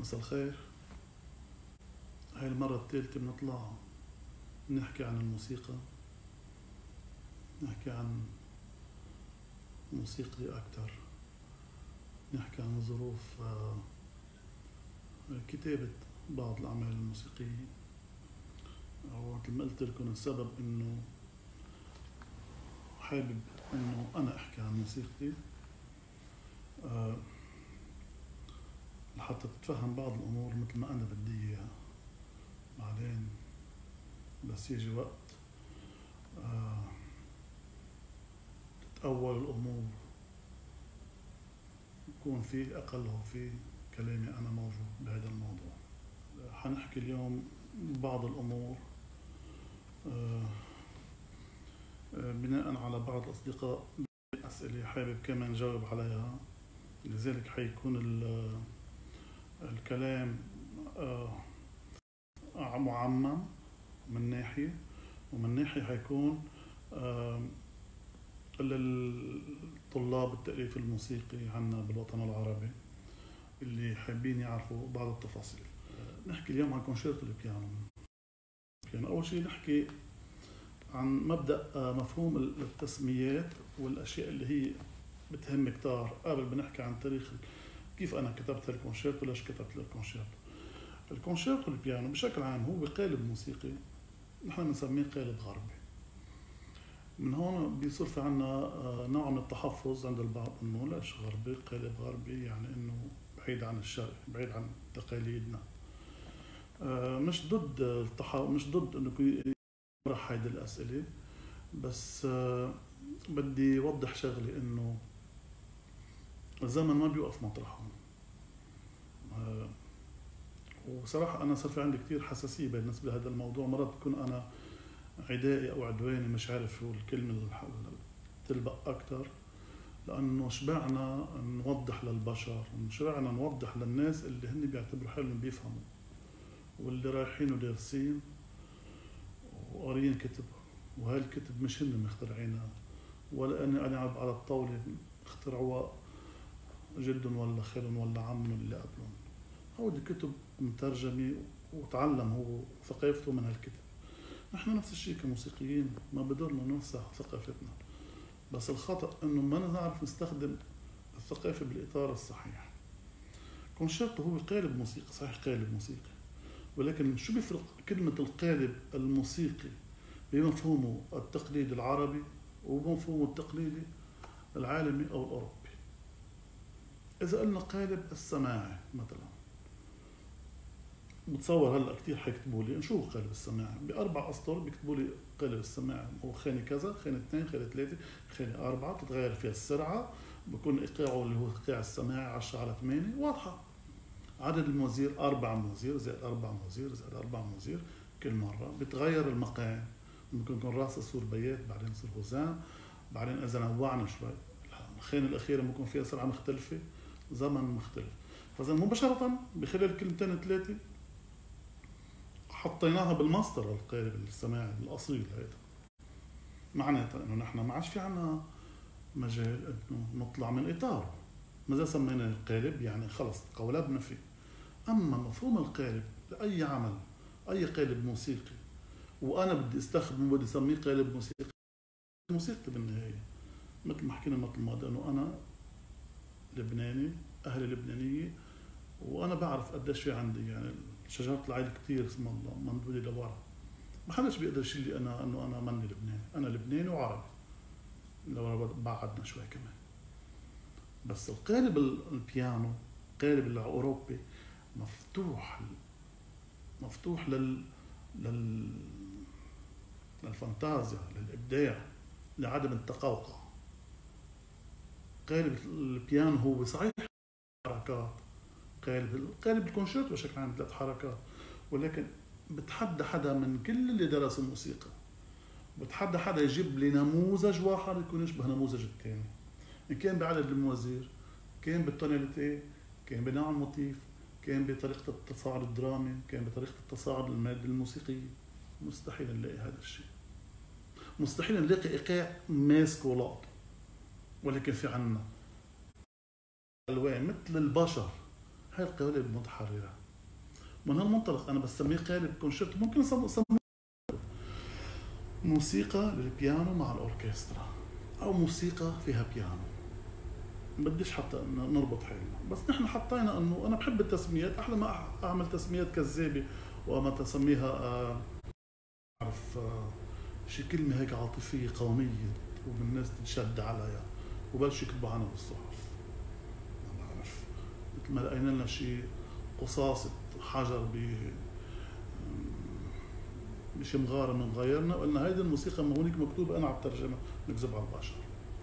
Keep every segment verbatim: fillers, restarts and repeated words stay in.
مساء الخير. هاي المرة الثالثة بنطلع نحكي عن الموسيقى، نحكي عن موسيقى أكثر، نحكي عن ظروف كتابة بعض الأعمال الموسيقية. ومثل ما قلت لكم السبب إنه حابب إنه أنا أحكي عن موسيقتي أه لحتى تتفهم بعض الأمور مثل ما أنا بدي إياها. بعدين بس يجي وقت أه تتأول الأمور، يكون في أقله في كلامي أنا موجود بهذا الموضوع. حنحكي اليوم بعض الأمور أه بناء على بعض الأصدقاء أسئلة حابب كمان جاوب عليها، لذلك حيكون الكلام معمم من ناحية، ومن ناحية حيكون للطلاب التأليف الموسيقي عنا بالوطن العربي اللي حابين يعرفوا بعض التفاصيل. نحكي اليوم عن كونشيرتو البيانو. يعني أول شيء نحكي عن مبدأ مفهوم التسميات والأشياء اللي هي بتهم كتار قبل بنحكي عن تاريخ كيف أنا كتبت الكونشيرتو، ليش كتبت الكونشيرتو. الكونشيرتو البيانو بشكل عام هو بقالب موسيقي نحن بنسميه قالب غربي. من هون بيصير في عنا نوع من التحفظ عند البعض إنه ليش غربي، قالب غربي يعني إنه بعيد عن الشرق، بعيد عن تقاليدنا. مش ضد التحفظ، مش ضد إنه يطرح هيدي الأسئلة، بس بدي أوضح شغلي إنه الزمن ما بيوقف مطرحه. وصراحة أنا صار في عندي كتير حساسية بالنسبة لهذا الموضوع. مرات بكون أنا عدائي أو عدواني، مش عارف شو الكلمة اللي تلبق أكتر، لأنه شبعنا نوضح للبشر، شبعنا نوضح للناس اللي هن بيعتبروا حالهم بيفهموا، واللي رايحين ودارسين وقارين كتب، وهاي الكتب مش هن مخترعينها ولا أنا أنا على الطاولة اخترعوها جدهم ولا خالهم ولا عمهم اللي قبلهم. هودي كتب مترجمة وتعلم هو ثقافته من هالكتب. نحن نفس الشيء كموسيقيين ما بدورنا ننسى ثقافتنا، بس الخطأ إنه ما نعرف نستخدم الثقافة بالإطار الصحيح. كونشيرتو هو قالب موسيقي، صحيح قالب موسيقي، ولكن شو بيفرق كلمة القالب الموسيقي بمفهومه التقليدي العربي وبمفهومه التقليدي العالمي أو الأوروبي؟ إذا قلنا قالب السماعي مثلا، بتصور هلا كثير حيكتبوا لي شو قالب السماعي، بأربع أسطر بيكتبوا لي قالب السماعي هو خانة كذا، خانة اثنين، خانة ثلاثة، خانة أربعة، تتغير فيها السرعة، بكون إيقاعه اللي هو إيقاع السماعي عشرة على ثمانية، واضحة. عدد الموازير أربع موازير زائد أربع موازير زائد أربع موازير، كل مرة بتغير المقام، ممكن يكون راسه يصير بيات، بعدين يصير هزام، بعدين إذا نوعنا شوي الخانة الأخيرة ممكن فيها سرعة مختلفة، زمن مختلف. فإذا مباشرة بخلال كلمتين ثلاثة حطيناها بالمصدر القالب السماعي الأصيل. هذا معناتها إنه نحن ما عادش في عنا مجال إنه نطلع من إطاره. ماذا سمينا القالب؟ يعني خلص قولبنا فيه. أما مفهوم القالب لأي عمل، أي قالب موسيقي، وأنا بدي استخدمه بدي أسميه قالب موسيقي، موسيقى بالنهاية مثل ما حكينا مثل ما إنه أنا لبناني، أهلي لبنانية، وأنا بعرف قديش في عندي يعني شجرة العيلة كتير اسم الله مندولي لورا. ما حدش بيقدر يشيل لي أنا إنه أنا ماني لبناني، أنا لبناني وعربي لو بعدنا شوي كمان. بس القالب البيانو، القالب الأوروبي مفتوح مفتوح لل لل للفانتازيا، للإبداع، لعدم التقوقع. قالب البيانو هو صحيح حركات، قالب قالب الكونشيرتو بشكل عام ثلاث حركات، ولكن بتحدى حدا من كل اللي درسوا موسيقى، بتحدى حدا يجيب لي نموذج واحد يكون يشبه نموذج الثاني، إن كان بعدد الموازير، كان بالتوناليتي، كان بنوع الموتيف، كان بطريقة التصاعد الدرامي، كان بطريقة التصاعد المادة الموسيقية. مستحيل نلاقي هذا الشيء، مستحيل نلاقي إيقاع ماسك ولاط. ولكن في عنا ألوان مثل البشر هاي القوالب متحررة. من هالمنطلق أنا بسميه قالب كونشيرتو، ممكن أسميه موسيقى للبيانو مع الأوركسترا أو موسيقى فيها بيانو. بديش حتى نربط حالنا، بس نحن حطينا انه انا بحب التسميات، احلى ما اعمل تسميات كذابه وما تسميها آه اعرف آه شي كلمه هيك عاطفيه قوميه والناس تتشد عليها وبلش يكتبوا عنها بالصحف. ما بعرف، مثل ما لقينا لنا شي قصاصه حجر ب بشي مغاره من غيرنا وقلنا هيدي الموسيقى ما هونيك مكتوبه انا عم ترجمها نكذب على البشر.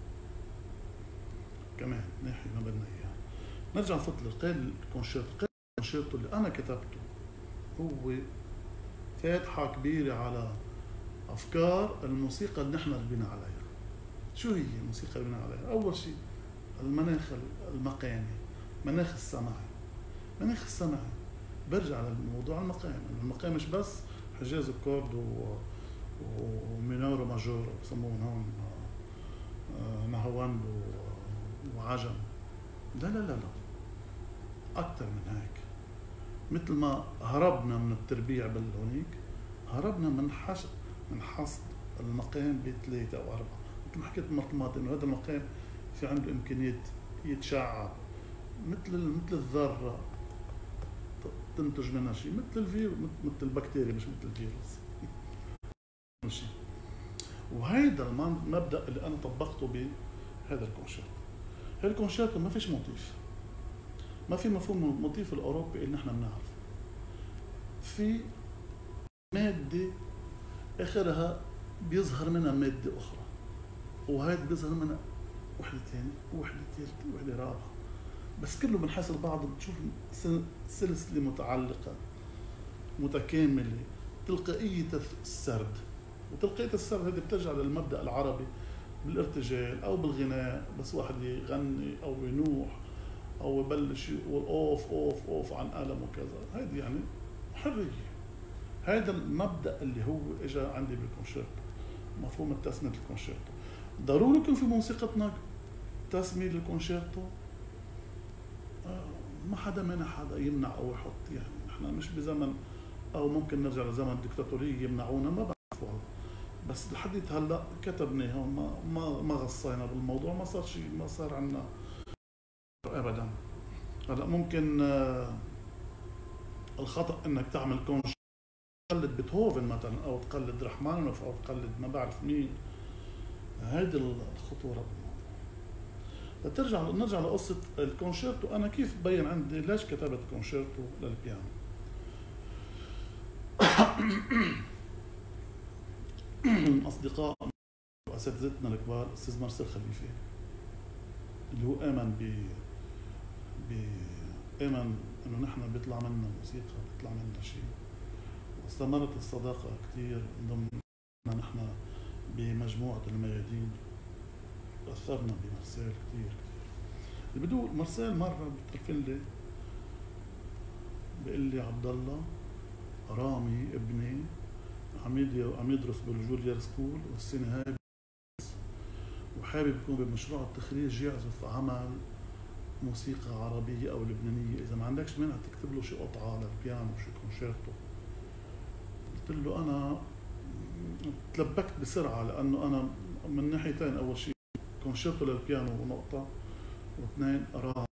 كمان ناحية ما بدنا إياها. نرجع نفوت للقيل الكونشيرتو. قيل الكونشيرتو اللي أنا كتبته هو فاتحة كبيرة على أفكار الموسيقى اللي نحن ربينا عليها. شو هي الموسيقى اللي ربينا عليها؟ أول شيء المناخ المقامي، مناخ السمعي. مناخ السمعي برجع للموضوع المقامي، المقام مش بس حجاز الكورد و... ومينور وماجور بسموهم هون نهواند و... وعجم. لا لا لا لا أكثر من هيك. مثل ما هربنا من التربيع بالهونيك هربنا من حشد من حصد المقام بثلاثة أو أربعة. مثل ما حكيت المرة الماضية إنه هذا المقام في عنده إمكانية يتشعب مثل مثل الذرة تنتج منها شيء، مثل الفيروس مثل البكتيريا مش مثل الفيروس. ماشي. وهيدا المبدأ اللي أنا طبقته بهذا الكونشيرتو. هذا الكونشيرتو ما فيش موتيف، ما في مفهوم الموتيف الأوروبي اللي نحن بنعرفه. في مادة آخرها بيظهر منها مادة أخرى، وهذا بيظهر منها وحدة ثانية ووحدة ثالثة ووحدة رابعة، بس كله بنحصل بعض بتشوف سلسلة متعلقة متكاملة، تلقائية السرد. وتلقائية السرد هذه بترجع للمبدأ العربي بالارتجال أو بالغناء، بس واحد يغني أو ينوح أو يبلش يقول أوف أوف أوف عن ألم وكذا، هذه يعني حرية. هذا المبدأ اللي هو إجا عندي بالكونشيرتو، مفهوم التسمية الكونشيرتو. ضروري يكون في موسيقتنا تسمية للكونشيرتو، آه ما حدا منع حدا يمنع أو يحط، يعني نحن مش بزمن أو ممكن نرجع لزمن الدكتاتورية يمنعونا، ما بعرف والله، بس لحد هلا كتبناها وما ما ما غصينا بالموضوع، ما صار شيء، ما صار عندنا ابدا. هلا ممكن آه الخطا انك تعمل كونشيرتو تقلد بيتهوفن مثلا او تقلد رحمانينوف او تقلد ما بعرف مين، هيدي الخطوره بالموضوع. لترجع نرجع لقصه الكونشيرتو، انا كيف ببين عندي ليش كتبت كونشيرتو للبيانو. اصدقاء واساتذتنا الكبار الاستاذ مارسيل خليفه اللي هو امن ب ب امن انه نحن بيطلع منا موسيقى، بيطلع منا شيء، واستمرت الصداقه كثير ضمن نحن بمجموعه الميادين. اثرنا بمارسيل كثير كثير. اللي بدو مارسيل مره بتلفن لي بيقول لي عبدالله رامي ابني عم عم يدرس بالجوليار سكول والسنه هاي وحابب يكون بمشروع التخريج يعزف عمل موسيقى عربيه او لبنانيه، اذا ما عندكش مانع تكتب له شي قطعه للبيانو شي كونشيرتو. قلت له انا تلبكت بسرعه لانه انا من ناحيتين، اول شيء كونشيرتو للبيانو ونقطه، واثنين رامي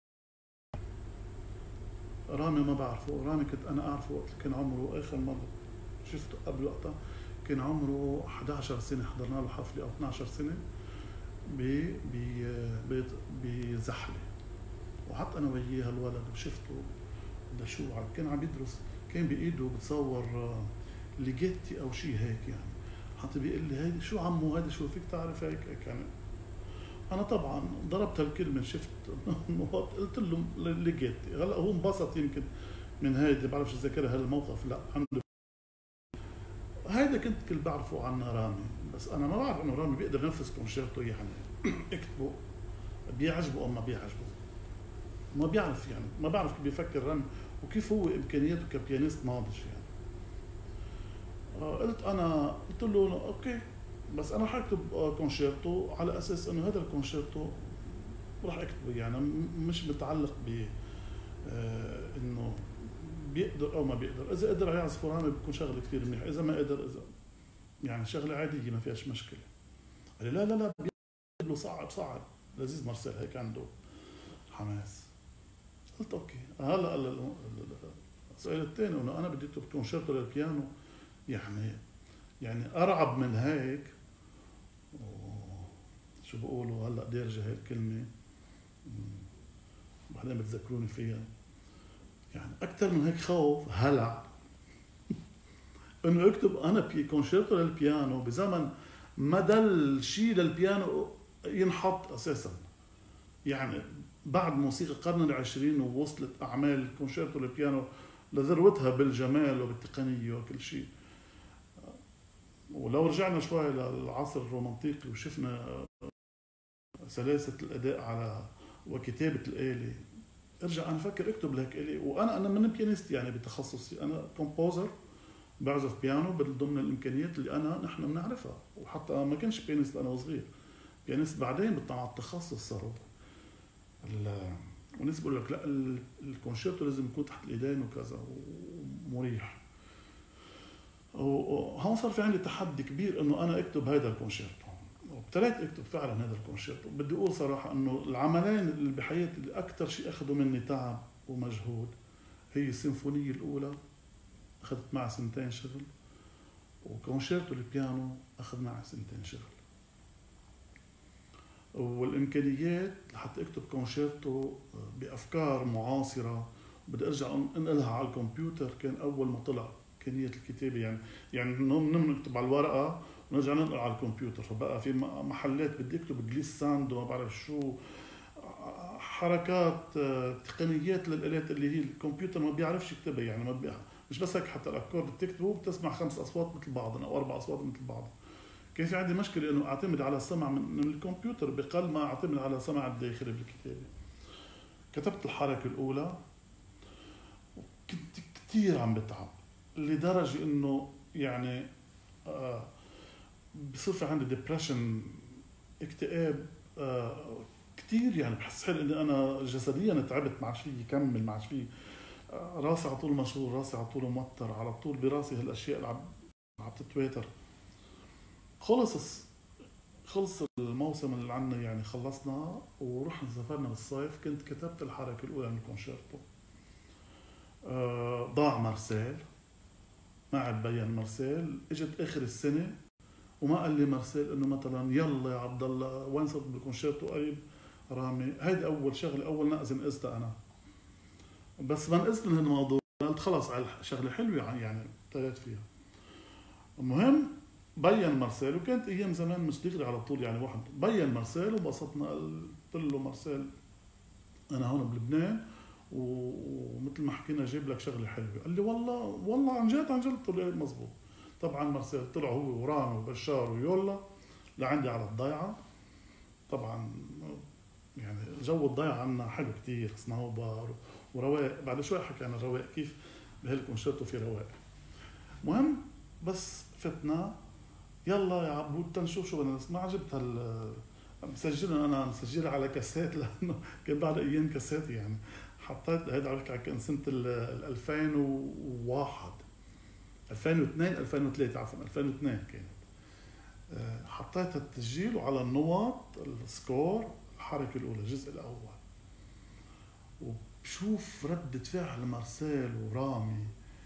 رامي ما بعرفه. رامي كنت انا اعرفه وقت كان عمره اخر مره شفته قبل وقتها كان عمره إحدى عشرة سنه، حضرنا له حفله او اثني عشر سنه ب ب بزحله، وحط انا وياه الولد وشفته ده شو كان عم يدرس، كان بايده بتصور ليجيتي او شيء هيك يعني، حتى بيقول لي هيدي شو عمو هيدي شو فيك تعرف هيك هيك يعني. انا طبعا ضربت هالكلمه، شفت قلت له ليجيتي. هلا هو انبسط يمكن من هيدي، بعرفش ذاكرها هالموقف لا عنده. هيدا كنت كل بعرفه عن رامي، بس انا ما بعرف انه رامي بيقدر ينفذ كونشيرتو يعني اكتبه بيعجبه او ما بيعجبه، ما بيعرف يعني، ما بعرف كيف بيفكر رامي وكيف هو امكانياته كبيانيست ناضج يعني. آه قلت انا قلت له اوكي، بس انا حاكتب كونشيرتو على اساس انه هذا الكونشيرتو راح اكتبه يعني مش متعلق ب آه انه بيقدر او ما بيقدر. اذا قدر يعزف رامي بيكون شغله كثير منيح، اذا ما قدر اذا يعني شغله عاديه ما فيهاش مشكله. قال لي لا لا لا له صعب صعب لذيذ مارسيل هيك عنده حماس. قلت اوكي. هلا السؤال الثاني انه انا بدي اكتب كونشيرتو للبيانو، يعني يعني ارعب من هيك. شو بقولوا هلا دارجه هاي الكلمه بعدين بتذكروني فيها، يعني اكثر من هيك خوف هلع انه اكتب انا بي كونشيرتو للبيانو بزمن ما دل شيء للبيانو ينحط اساسا. يعني بعد موسيقى القرن العشرين ووصلت اعمال كونشيرتو للبيانو لذروتها بالجمال وبالتقنيه وكل شيء. ولو رجعنا شوي للعصر الرومانتيقي وشفنا سلاسه الاداء على وكتابه الآلة، ارجع انا فكر اكتب لك آلة. وانا انا من بيانيست يعني بتخصصي، انا كومبوزر بعزف بيانو ضمن الامكانيات اللي انا نحن بنعرفها. وحتى ما كنتش بيانيست انا وصغير، بيانيست بعدين بتاع التخصص صاروا. والناس بيقول لك لا الكونشيرتو لازم يكون تحت الايدين وكذا ومريح. وهون صار في عندي تحدي كبير انه انا اكتب هذا الكونشيرتو، وابتديت اكتب فعلا هذا الكونشيرتو. بدي اقول صراحه انه العملين اللي بحياتي اللي اكثر شيء اخذوا مني تعب ومجهود هي السيمفونيه الاولى، اخذت معها سنتين شغل، وكونشيرتو البيانو اخذ معها سنتين شغل. والامكانيات لحتى اكتب كونشيرتو بافكار معاصره بدي ارجع انقلها على الكمبيوتر، كان اول ما طلع امكانيه الكتابه يعني يعني نحن نكتب على الورقه ونرجع ننقل على الكمبيوتر. فبقى في محلات بدي اكتب جليساند وما بعرف شو، حركات تقنيات للالات اللي هي الكمبيوتر ما بيعرفش يكتبها. يعني ما بيعرف مش بس هيك، حتى الاكورد بتكتبه بتسمع خمس اصوات مثل بعض او اربع اصوات مثل بعض. كان في عندي مشكله انه اعتمد على السمع من الكمبيوتر بقل ما اعتمد على سمع الداخلي بالكتابه. كتبت الحركه الاولى وكنت كثير عم بتعب لدرجه انه يعني آه بصير في عندي ديبرشن، اكتئاب آه كثير. يعني بحس حالي اني انا جسديا تعبت، ما عادش في كمل، ما عادش في آه راسي على طول مشغول، راسي على طول موتر، على طول براسي هالاشياء اللي عم تتواتر. خلص خلص الموسم اللي عنا يعني خلصنا ورحنا سافرنا بالصيف. كنت كتبت الحركة الأولى من الكونشيرتو. آه ضاع مارسيل، ما عاد بين مارسيل. اجت آخر السنة وما قال لي مارسيل إنه مثلا يلا يا عبد الله وين صرت بالكونشيرتو قريب رامي. هيدي أول شغلة، أول نقزة نقزتها أنا. بس ما نقزت من هالموضوع، قلت خلص على شغلة حلوة يعني ابتديت فيها. المهم بين مارسيل، وكانت ايام زمان مش دغري على طول يعني واحد بين مارسيل وبسطنا. قلت له مارسيل انا هون بلبنان ومثل ما حكينا جايب لك شغله حلوه. قال لي والله والله عن جد عن جد. قلت له مزبوط. طبعا مارسيل طلع هو ورامي وبشار ويولا لعندي على الضيعه. طبعا يعني جو الضيعه عنا حلو كتير، صنوبر ورواق. بعد شوي حكي عن الرواق كيف بهالكونشيرتو في رواق. مهم بس فتنا يلا يا عبود تنشوف شو بدنا نسمع. جبت هال مسجلها انا مسجلها على كاسيت لانه كان بعد ايام كاسيت يعني. حطيت هيدا على فكره كان سنه ال ألفين وواحد ألفين واثنين ألفين وثلاثة عفوا ألفين واثنين كانت. حطيت التسجيل وعلى النوط السكور الحركه الاولى الجزء الاول، وبشوف ردة فعل مارسيل ورامي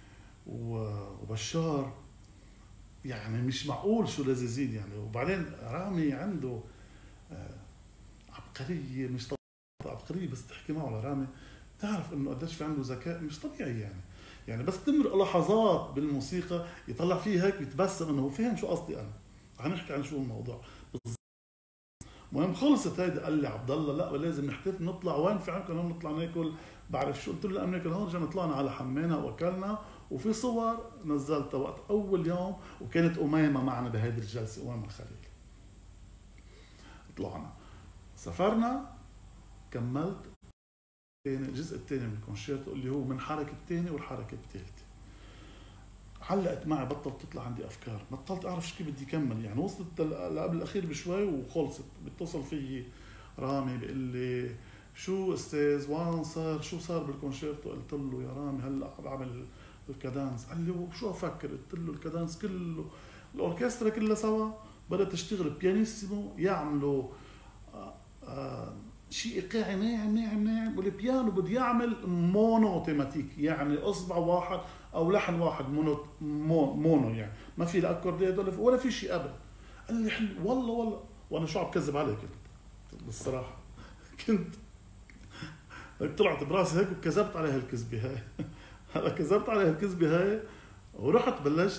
وبشار يعني مش معقول شو لذيذين يعني. وبعدين رامي عنده عبقرية مش طبيعية، عبقرية بس تحكي معه على رامي تعرف انه قديش في عنده ذكاء مش طبيعي يعني. يعني بس تمرق لحظات بالموسيقى يطلع فيه هيك يتبسم انه هو فهم شو قصدي انا. هنحكي عن شو الموضوع. المهم خلصت هيدي قال لي عبد الله لا لازم نحتفل نطلع. وين في عندكم هون نطلع ناكل بعرف شو. قلت له لا بناكل هون. رجعنا طلعنا على حمانة واكلنا، وفي صور نزلتها وقت اول يوم. وكانت اميمه معنا بهيدي الجلسه، اميمه الخليل. طلعنا سافرنا كملت الثاني الجزء الثاني من الكونشيرتو اللي هو من حركه الثانيه والحركه الثالثه. علقت معي، بطلت تطلع عندي افكار، بطلت اعرف كيف بدي اكمل يعني. وصلت قبل الاخير بشوي وخلصت. بيتصل فيي رامي بيقول لي شو استاذ وين صار شو صار بالكونشيرتو؟ قلت له يا رامي هلا بعمل الكادانس. قال لي شو افكر؟ قلت له الكادانس كله الاوركسترا كلها سوا بدها تشتغل بيانيسيمو يعملوا آه آه شيء ايقاعي ناعم ناعم ناعم، والبيانو بده يعمل مونو تيماتيك، يعني اصبع واحد او لحن واحد مونو مونو، يعني ما في لا اكوردات ولا ولا في شيء ابدا. قال لي حلو والله والله. وانا شو عم بكذب عليك بالصراحه كنت طلعت براسي هيك وكذبت على هالكذبه هاي. هلا كذبت على هالكذبه هاي ورحت بلشت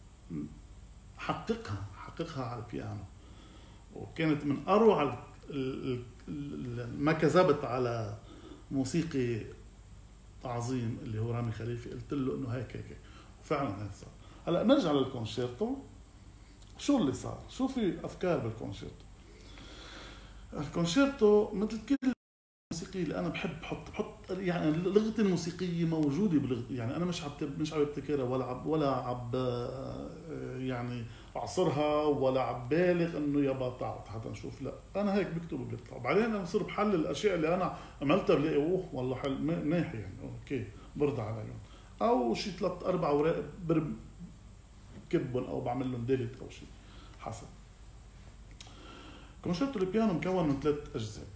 حققها حققها على البيانو، وكانت من اروع ما كذبت على موسيقي عظيم اللي هو رامي خليفي. قلت له انه هيك هيك وفعلا هيك صار. هلا نرجع للكونشيرتو. شو اللي صار؟ شو في افكار بالكونشيرتو؟ الكونشيرتو مثل كل الموسيقى اللي انا بحب بحط بحط يعني لغتي الموسيقيه موجوده بلغتي، يعني انا مش عم مش عم ابتكرها ولا عب ولا عب يعني اعصرها ولا عم بالغ انه يابا تعال حتى نشوف. لا انا هيك بكتب وبيطلع. بعدين انا بصير بحلل الاشياء اللي انا عملتها بلاقي اوه والله حل منيح يعني اوكي برضى عليهم، او شيء ثلاث اربع اوراق بركبهم او بعمل لهم ديليت او شيء حسب. كونشيرتو البيانو مكون من ثلاث اجزاء.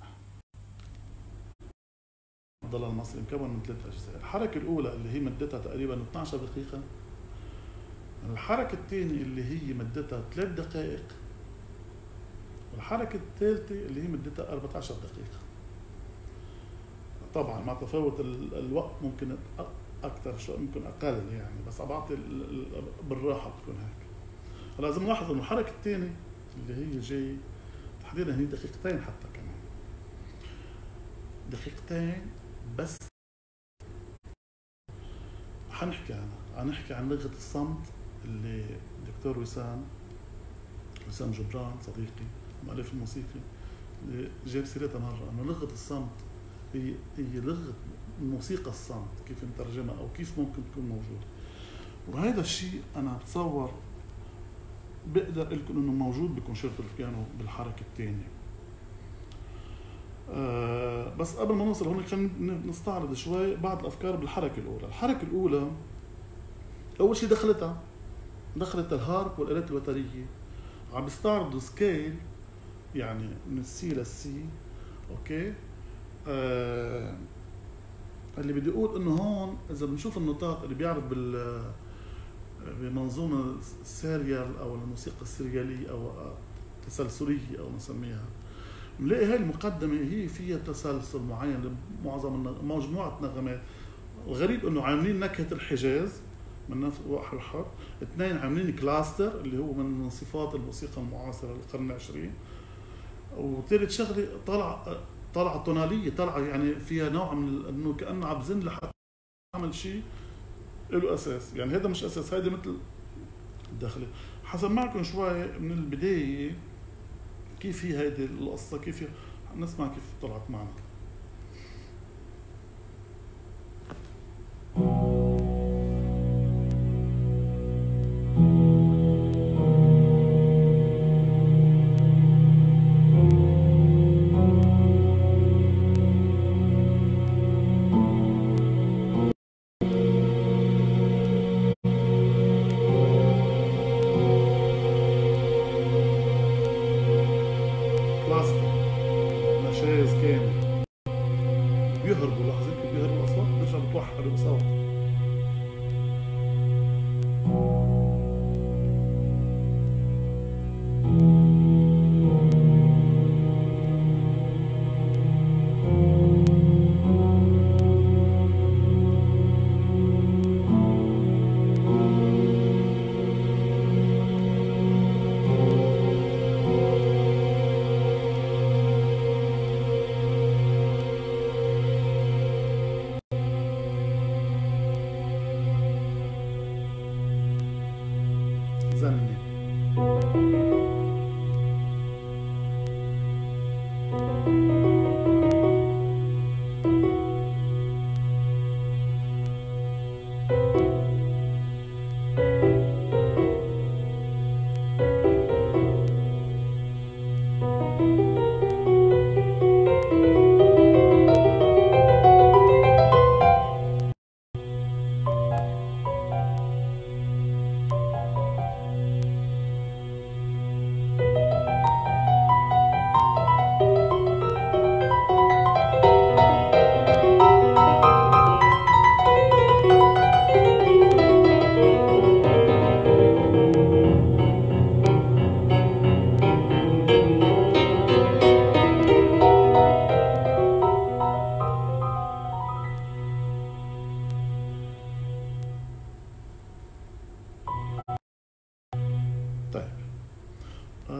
عبدالله المصري مكون من ثلاث اجزاء. الحركه الاولى اللي هي مدتها تقريبا اثنعش دقيقه. الحركه الثانيه اللي هي مدتها ثلاث دقائق. والحركه الثالثه اللي هي مدتها أربعة عشر دقيقه. طبعا مع تفاوت الوقت ممكن اكثر شوي ممكن اقل يعني، بس عم بعطي بالراحه بتكون هيك. لازم نلاحظ انه الحركه الثانيه اللي هي جاي تحديدا هي دقيقتين حتى كمان دقيقتين بس. حنحكي عنها حنحكي عن لغة الصمت اللي الدكتور وسام وسام جبران صديقي مؤلف الموسيقي اللي جاب سيرتها مرة، انه لغة الصمت هي هي لغة موسيقى الصمت، كيف نترجمها او كيف ممكن تكون موجودة. وهذا الشيء انا بتصور بقدر اقول لكم انه موجود بكونشيرتو البيانو بالحركة الثانية. أه بس قبل ما نوصل هون خلينا نستعرض شوي بعض الافكار بالحركه الاولى. الحركه الاولى اول شيء دخلتها دخلت الهارب والالات الوتريه، عم بيستعرضوا سكيل يعني من السي للسي. اوكي أه اللي بدي اقول انه هون اذا بنشوف النوتات اللي بيعرف بال بمنظومه سيريال او الموسيقى السرياليه او التسلسليه او نسميها، بنلاقي هاي المقدمة هي فيها تسلسل معين لمعظم مجموعة نغمات. الغريب انه عاملين نكهة الحجاز من نفس واحد واحد، اثنين عاملين كلاستر اللي هو من صفات الموسيقى المعاصرة للقرن العشرين، وثالث شغلة طلع طلع طونالية طلع يعني فيها نوع من انه كأنه عم بزن لحتى يعمل شيء له اساس. يعني هذا مش اساس، هيدا مثل الداخلي. حسب معكم شوي من البداية كيف هي هيدي القصة، كيف هي نسمع كيف طلعت معنا.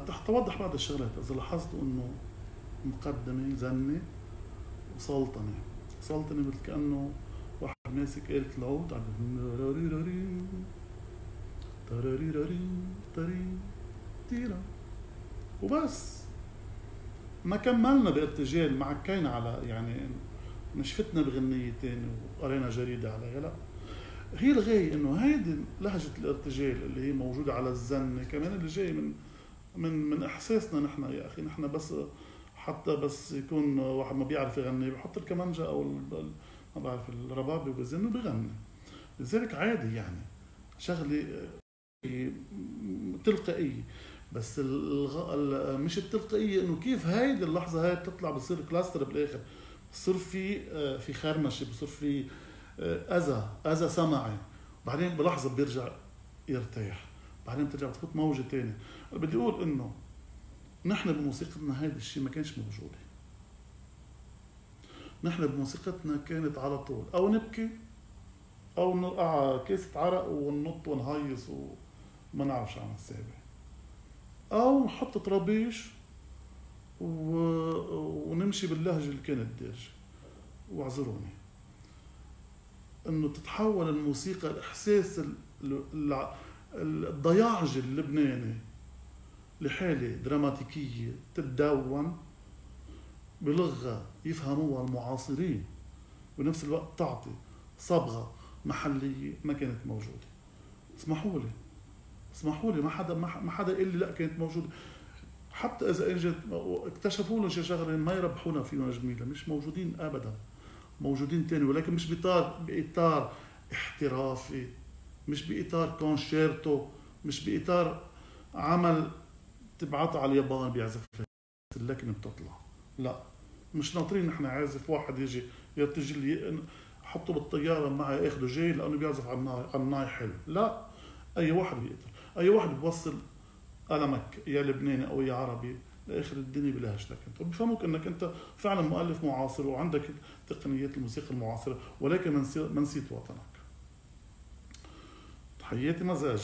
حتى اوضح بعض الشغلات، اذا لاحظتوا انه مقدمه زنه وسلطنه، سلطنه مثل كانه واحد ماسك آلة العود عم تيرا وبس. ما كملنا بارتجال، ما عكينا على يعني نشفتنا بغنيتين وقرينا جريدة عليها، لا. هي الغاية انه هيدي لهجة الارتجال اللي هي موجودة على الزنة كمان اللي جاي من من من احساسنا نحن. يا اخي نحن بس حتى بس يكون واحد ما بيعرف يغني بحط الكمانجة او ما بعرف الربابة وبزن وبغني، لذلك عادي يعني شغلة تلقائية. بس الغ... مش التلقائية انه كيف هيدي اللحظة هاي بتطلع بصير كلاستر بالاخر، بصير في في خرمشة، بصير في اذى اذى سمعي، بعدين بلحظة بيرجع يرتاح، بعدين بترجع بتفوت موجة تانية. بدي اقول انه نحن بموسيقتنا هيدا الشيء ما كانش موجود. نحن بموسيقتنا كانت على طول او نبكي او نقع كاسة عرق وننط ونهيص وما نعرفش عن السابع، او نحط طرابيش و... ونمشي باللهجة اللي كانت دارجة. واعذروني انه تتحول الموسيقى الاحساس الضياعج اللبناني لحالة دراماتيكية تتدون بلغة يفهموها المعاصرين، بنفس الوقت تعطي صبغة محلية ما كانت موجودة. اسمحوا لي اسمحوا لي ما حدا ما حدا يقول لي لا كانت موجودة. حتى اذا اجت اكتشفوا لنا شي شغله ما يربحونا فينا جميله، مش موجودين ابدا، موجودين تاني، ولكن مش باطار باطار احترافي، مش باطار كونشيرتو، مش باطار عمل تبعته على اليابان بيعزف اللكنه بتطلع. لا، مش ناطرين نحن عازف واحد يجي يرتجي لي حطه بالطياره معي اخده جاي لانه بيعزف على الناي على الناي حلو. لا، اي واحد بيقدر، اي واحد بيوصل قلمك يا لبناني او يا عربي لاخر الدنيا بلهجتك انت، وبفهموك انك انت فعلا مؤلف معاصر وعندك تقنيات الموسيقى المعاصره، ولكن ما نسيت وطنك. تحياتي مزاج.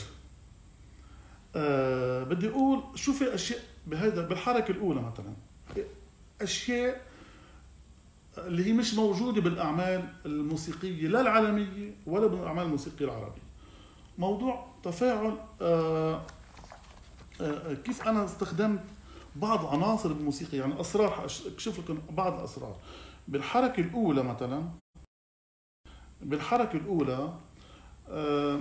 أه بدي اقول شو في اشياء بهذا بالحركه الاولى مثلا، اشياء اللي هي مش موجوده بالاعمال الموسيقيه لا العالميه ولا بالاعمال الموسيقيه العربيه. موضوع تفاعل أه أه كيف انا استخدمت بعض عناصر الموسيقى، يعني اسرار، اكشف لكم بعض الاسرار. بالحركه الاولى مثلا، بالحركه الاولى أه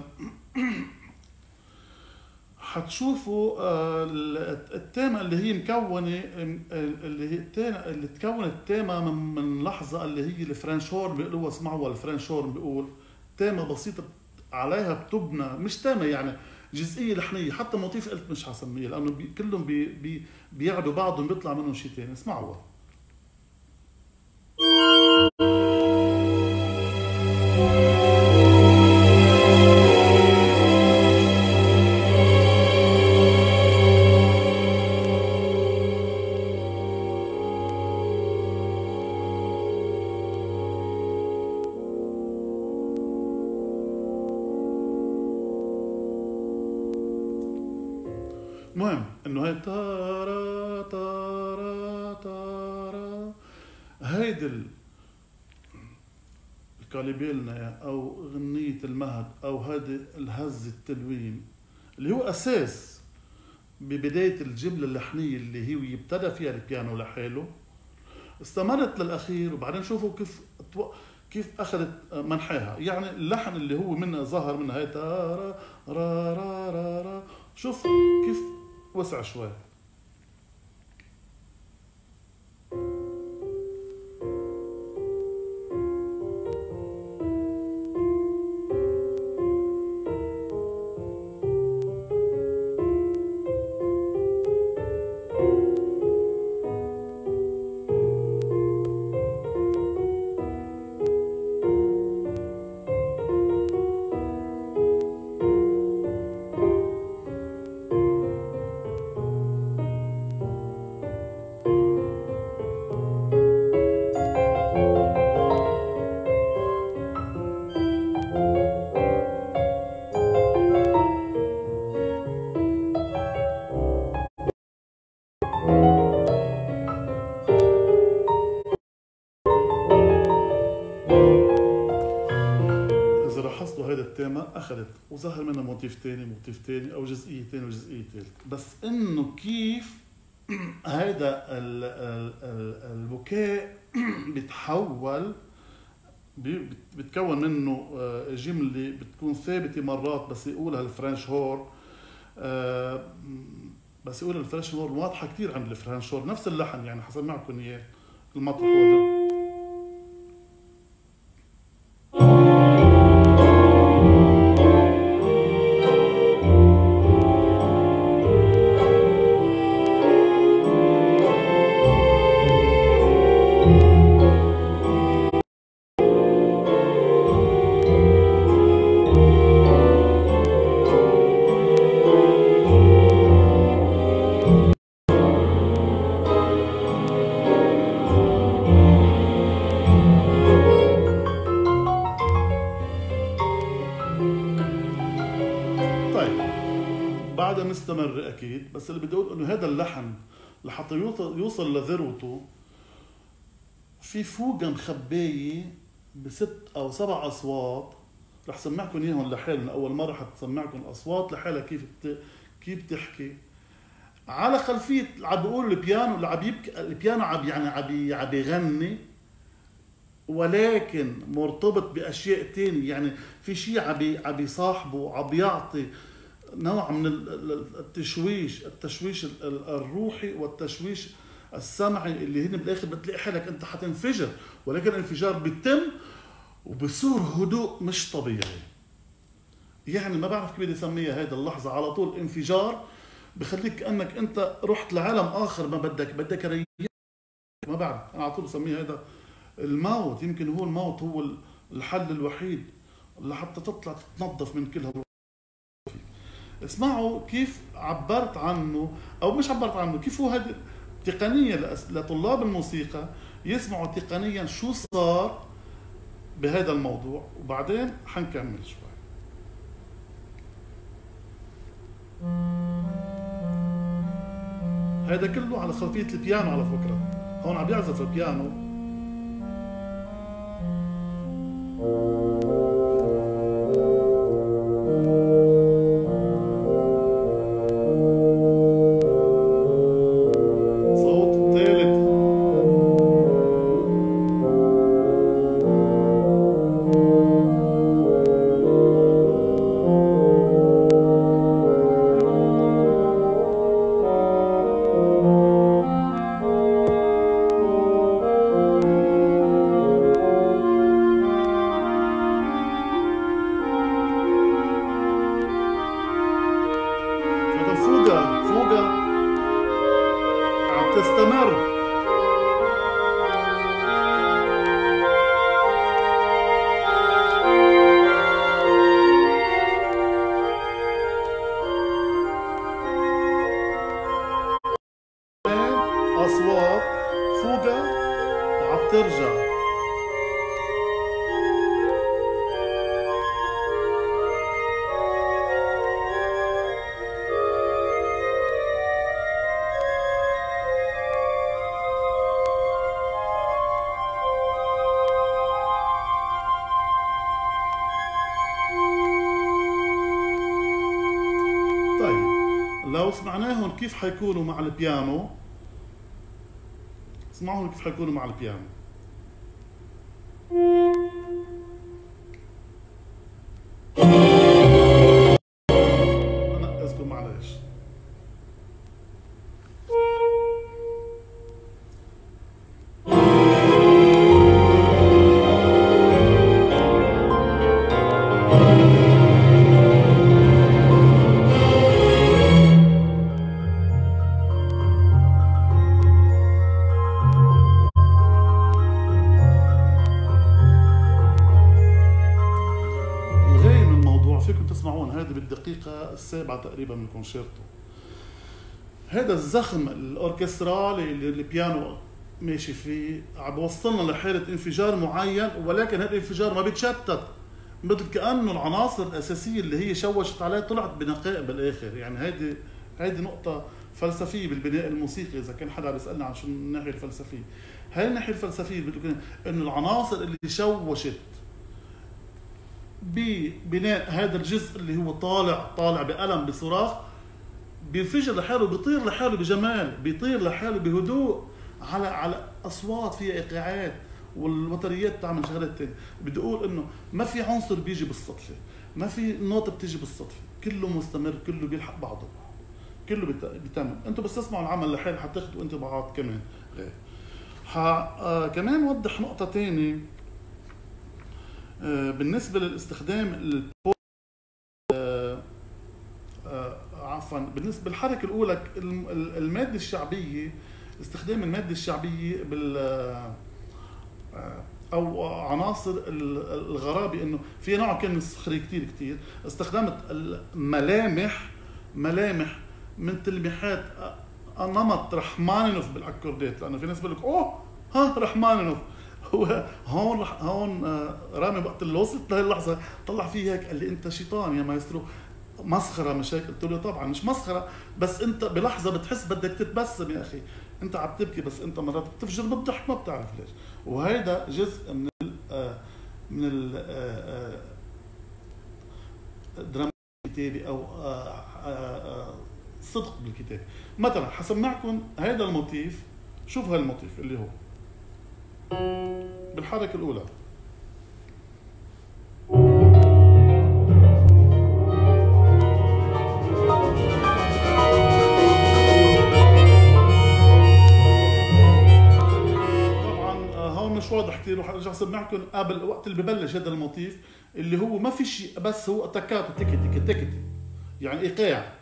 حتشوفوا التيمة اللي هي مكونة، اللي هي التيمة اللي تكونت التيمة من من لحظة اللي هي الفرنش هورن بيقولوها، اسمعوها الفرنش هورن بيقول تيمة بسيطة عليها بتبنى، مش تيمة يعني جزئية لحنية، حتى موتيف قلت مش حسميها لأنه بي كلهم بي بي بيعدوا بعضهم بيطلع منهم شيء تاني. اسمعوها. المهم انه هي تارا تارا تارا، هيدي الكاليبيلنا او غنية المهد او هذا الهز التلوين اللي هو اساس ببداية الجملة اللحنية اللي هي يبتدى فيها البيانو لحاله، استمرت للاخير. وبعدين شوفوا كيف كيف اخذت منحاها، يعني اللحن اللي هو منها ظهر منها هي تارا را را را را، شوف كيف وسع شوي. وصلوا هيدا التيمة أخذت وظهر منها موتيف تاني موتيف تاني أو جزئية تاني وجزئية تالتة، بس إنه كيف هيدا البكاء بيتحول بتكون منه جملة بتكون ثابتة مرات بس يقولها الفرنش هور، بس يقولها الفرنش هور واضحة كتير عند الفرنش هور، نفس اللحن يعني حسب معكم إياه المطرح هو ده. مستمر اكيد، بس اللي بدي اقول انه هذا اللحن لحتى يوصل لذروته في فوقه مخبايه بست او سبع اصوات، رح سمعكم اياهم لحالهم اول مره، حتسمعكم الاصوات لحالها كيف بت... كيف بتحكي على خلفيه عم بيقولوا البيانو اللي عم يبكي، البيانو عم يعني عم عم يغني ولكن مرتبط باشياء ثانيه، يعني في شيء عم عم يصاحبه، عم يعطي نوع من التشويش، التشويش الروحي والتشويش السمعي اللي هنا بالاخر بتلاقي حالك انت حتنفجر، ولكن الانفجار بيتم وبصير هدوء مش طبيعي. يعني ما بعرف كيف بدي اسميها هيدا اللحظه، على طول انفجار بخليك كانك انت رحت لعالم اخر، ما بدك بدك ريح، ما بعرف انا على طول بسميها هيدا الموت. يمكن هو الموت هو الحل الوحيد لحتى تطلع تتنظف من كل هذا. اسمعوا كيف عبرت عنه او مش عبرت عنه، كيف هو هذه تقنيا لطلاب الموسيقى يسمعوا تقنيا شو صار بهذا الموضوع، وبعدين حنكمل شوي. هذا كله على خلفية البيانو على فكرة، هون عم يعزف البيانو. لو سمعناهم كيف حيكونوا مع البيانو، اسمعوهم كيف حيكونوا مع البيانو. أنقذكم معلش. بالدقيقة السابعة تقريبا من الكونشيرتو. هذا الزخم الأوركسترال اللي البيانو ماشي فيه عم بوصلنا لحالة انفجار معين، ولكن هذا الانفجار ما بيتشتت، مثل كأنه العناصر الأساسية اللي هي شوشت عليه طلعت بنقاء بالآخر. يعني هيدي هيدي نقطة فلسفية بالبناء الموسيقي، إذا كان حدا بيسألنا عن شو الناحية الفلسفية. هاي الناحية الفلسفية بتقول إنه العناصر اللي شوشت ببناء هذا الجزء اللي هو طالع طالع بألم بصراخ، بينفجر لحاله، بيطير لحاله بجمال، بيطير لحاله بهدوء على على اصوات فيها ايقاعات، والوتريات بتعمل شغلات ثانيه. بدي اقول انه ما في عنصر بيجي بالصدفه، ما في نوتة بتيجي بالصدفه، كله مستمر، كله بيلحق بعضه، كله بيتم. انتم بس تسمعوا العمل لحال حتاخذوا انطباعات كمان غير. ح... آه كمان وضح نقطه ثانيه آه بالنسبه للاستخدام البو... آه آه عفوا بالنسبه للحركه الاولى، الماده الشعبيه، استخدام الماده الشعبيه بال او عناصر الغرابي، انه في نوع كان سخري كثير كثير، استخدمت الملامح ملامح من تلميحات نمط رحمانينوف بالاكوردات، لانه في ناس بيقول لك اوه ها رحمانينوف، هو هون هون رامي وقت اللي وصلت لهي اللحظه طلع فيه هيك، قال لي انت شيطان يا مايسترو، مسخره مش هيك؟ قلت له طبعا مش مسخره، بس انت بلحظه بتحس بدك تتبسم يا اخي، انت عم تبكي بس انت مرات بتفجر بالضحك ما بتعرف ليش. وهيدا جزء من ال من ال دراما الكتابي او صدق بالكتاب. مثلا حسمعكم هيدا الموتيف، شوف هالموتيف اللي هو بالحركه الاولى، مش واضح كثير، رح ارجع اسمعكم قبل وقت اللي ببلش هذا الموتيف اللي هو ما في شيء، بس هو تكات تكت تكت تكت يعني ايقاع.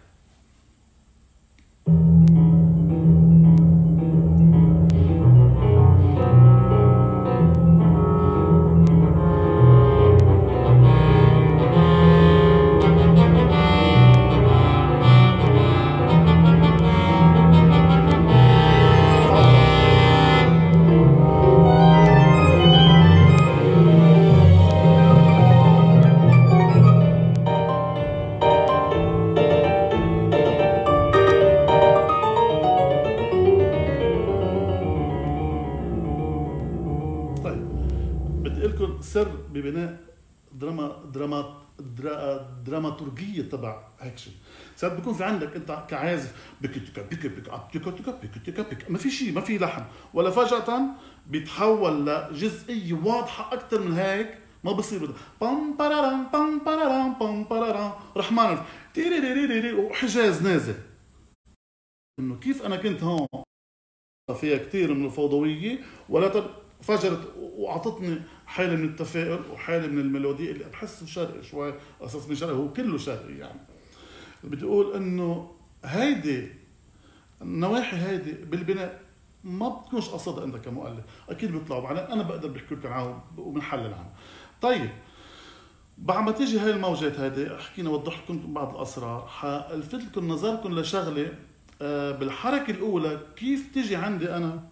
سر ببناء دراما دراما درا دراماتورجيه تبع هيك شيء. ساعات بيكون في عندك انت كعازف بيكتيكا بيكا بيكا بيكا بيكا بيكا، ما في شيء، ما في لحن، ولا فجأة بيتحول لجزئيه واضحه اكثر من هيك، ما بصير بام بارارام بام بارارام بام بارارام رحمانوف تيريريريري وحجاز نازل. انه كيف انا كنت هون فيها كثير من الفوضويه، ولا فجرت واعطتني حاله من التفاؤل وحاله من الميلودي اللي بحسه شرقي شوي، اساس من شرقي، هو كله شرقي يعني. بدي اقول انه هيدي النواحي هيدي بالبناء ما بتكونش قصدها انت كمؤلف، اكيد بيطلعوا، بعدين انا بقدر بحكي لكم عنهم وبنحلل عنهم. طيب بعد ما تيجي هاي الموجات هيدي، حكينا وضح لكم بعض الاسرار، حالفت لكم نظركم لشغله بالحركه الاولى كيف تيجي عندي انا